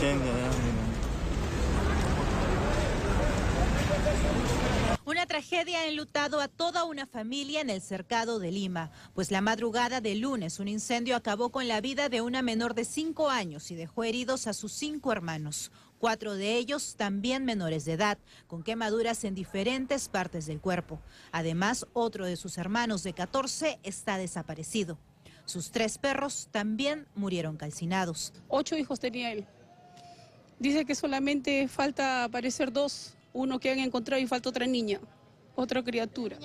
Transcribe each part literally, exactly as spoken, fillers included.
incendio. ¿no? Una tragedia ha enlutado a toda una familia en el cercado de Lima, pues la madrugada del lunes un incendio acabó con la vida de una menor de cinco años y dejó heridos a sus cinco hermanos, cuatro de ellos también menores de edad, con quemaduras en diferentes partes del cuerpo. Además, otro de sus hermanos de catorce está desaparecido. Sus tres perros también murieron calcinados. Ocho hijos tenía él. Dice que solamente falta aparecer dos, uno que han encontrado y falta otra niña, otra criatura.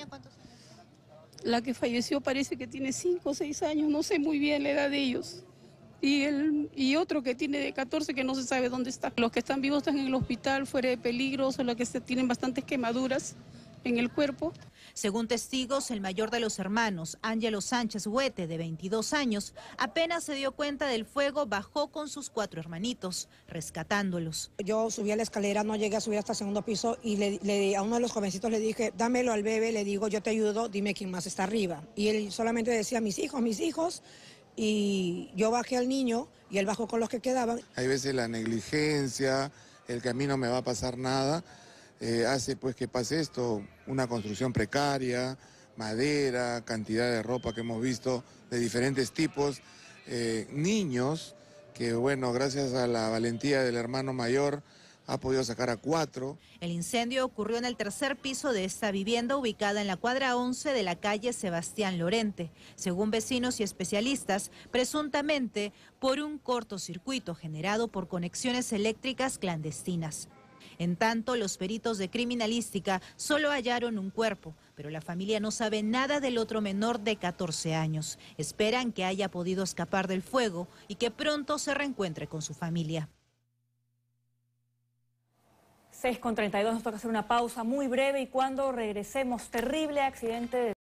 La que falleció parece que tiene cinco o seis años, no sé muy bien la edad de ellos. Y, el, y otro que tiene de catorce que no se sabe dónde está. Los que están vivos están en el hospital, fuera de peligro, solo que se tienen bastantes quemaduras en el cuerpo. Según testigos, el mayor de los hermanos, Ángelo Sánchez Huete, de veintidós años, apenas se dio cuenta del fuego, bajó con sus cuatro hermanitos, rescatándolos. Yo subí a la escalera, no llegué a subir hasta el segundo piso y le, le, a uno de los jovencitos le dije, dámelo al bebé, le digo, yo te ayudo, dime quién más está arriba. Y él solamente decía, mis hijos, mis hijos, y yo bajé al niño y él bajó con los que quedaban. Hay veces la negligencia, el que a mí no me va a pasar nada, Eh, hace pues que pase esto, una construcción precaria, madera, cantidad de ropa que hemos visto de diferentes tipos, eh, niños que bueno, gracias a la valentía del hermano mayor ha podido sacar a cuatro. El incendio ocurrió en el tercer piso de esta vivienda ubicada en la cuadra once de la calle Sebastián Lorente, según vecinos y especialistas, presuntamente por un cortocircuito generado por conexiones eléctricas clandestinas. En tanto, los peritos de criminalística solo hallaron un cuerpo, pero la familia no sabe nada del otro menor de catorce años. Esperan que haya podido escapar del fuego y que pronto se reencuentre con su familia. seis con treinta y dos, nos toca hacer una pausa muy breve y cuando regresemos, terrible accidente de